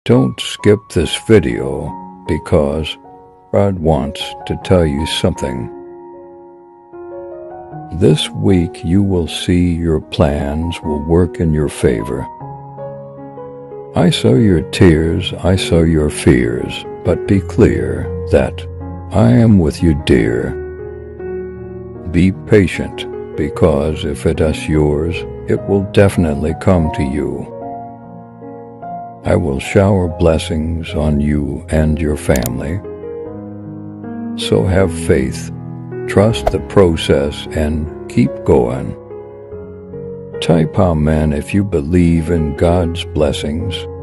Don't skip this video because God wants to tell you something. This week you will see your plans will work in your favor. I saw your tears, I saw your fears, but be clear that I am with you, dear. Be patient, because if it is yours, it will definitely come to you. I will shower blessings on you and your family. So have faith, trust the process, and keep going. Type Amen if you believe in God's blessings.